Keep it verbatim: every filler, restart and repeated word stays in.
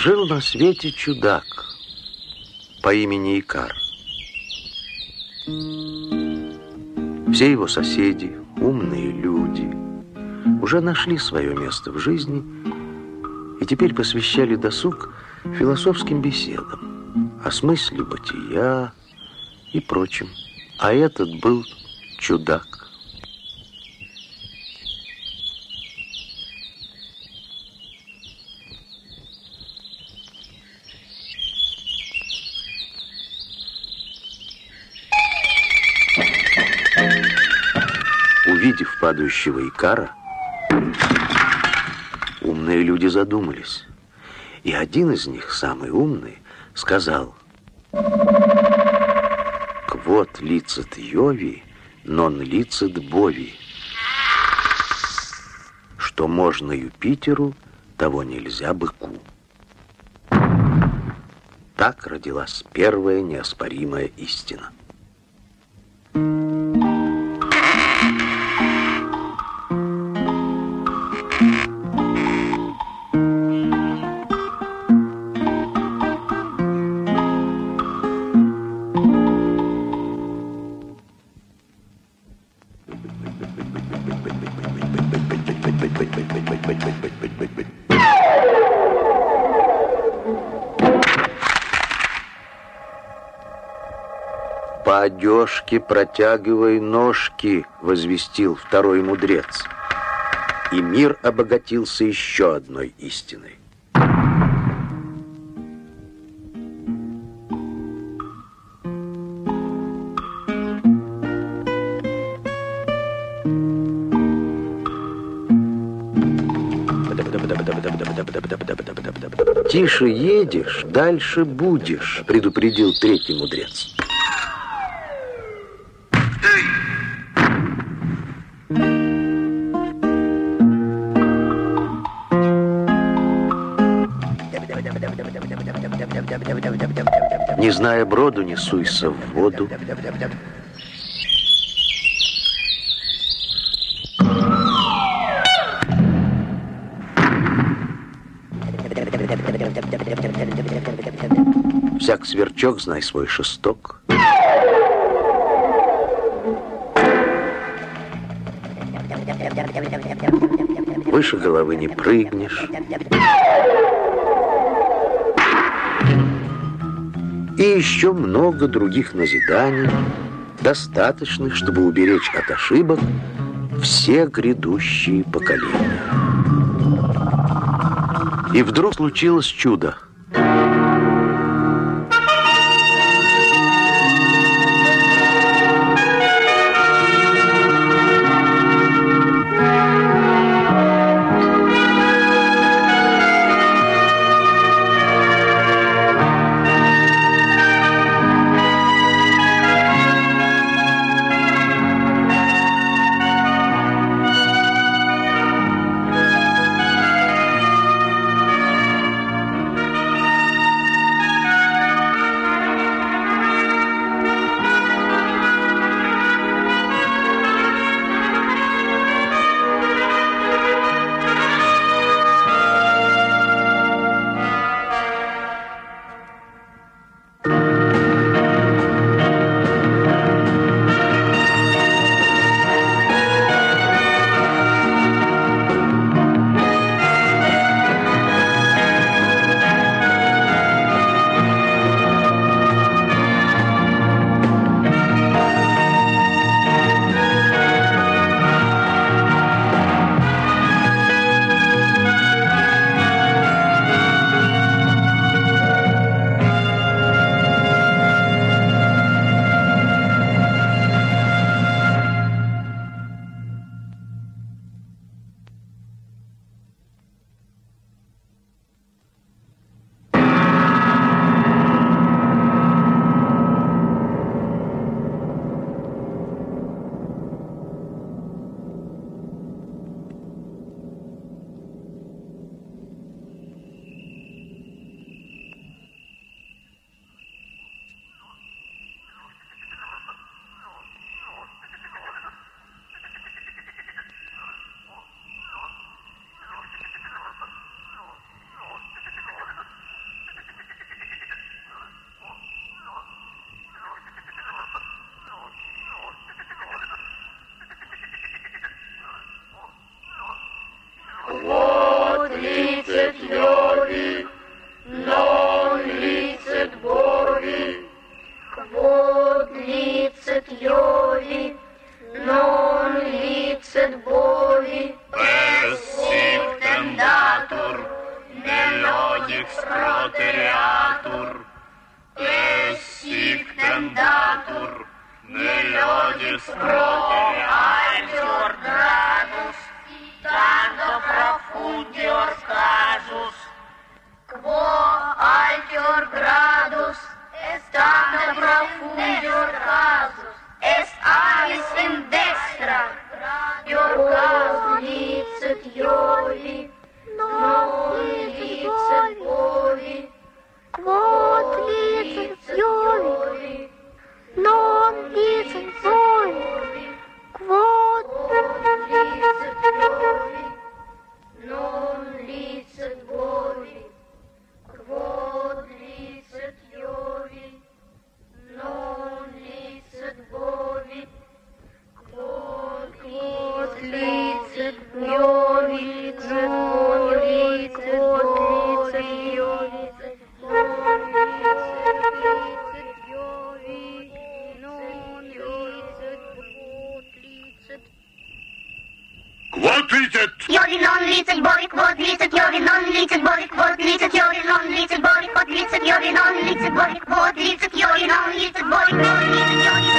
Жил на свете чудак по имени Икар. Все его соседи, умные люди, уже нашли свое место в жизни и теперь посвящали досуг философским беседам о смысле бытия и прочем. А этот был чудак. Увидев падающего Икара, умные люди задумались. И один из них, самый умный, сказал: «Квот лицет Йови, нон лицет Бови». Что можно Юпитеру, того нельзя быку. Так родилась первая неоспоримая истина. «По одежке протягивай ножки», — возвестил второй мудрец. И мир обогатился еще одной истиной. «Тише едешь, дальше будешь», — предупредил третий мудрец. Не зная броду, не суйся в воду. Всяк сверчок, знай свой шесток. Выше головы не прыгнешь. И еще много других назиданий, достаточных, чтобы уберечь от ошибок все грядущие поколения. И вдруг случилось чудо. Quod licet Jovi, non licet bovi. Quod licet Jovi, non licet bovi. Es sic tendatur, melodix protereatur. Es sic tendatur, melodix protereatur. Gradus, tanto profundior casus. Quo altior gradus, est tanto profundior casus. Est alis in dextra, ior casus licet Jovi, non licet bovi. Quod licet Jovi, non licet bovi. Quod licet Jovi, non licet bovi. Quod licet Jovi, non licet bovi. Quod licet Jovi, non licet bovi. Quod licet Jovi non licet bovi, quod licet Jovi non licet bovi, quod licet Jovi non licet bovi, quod licet Jovi non licet bovi, quod licet Jovi non licet bovi, quod licet Jovi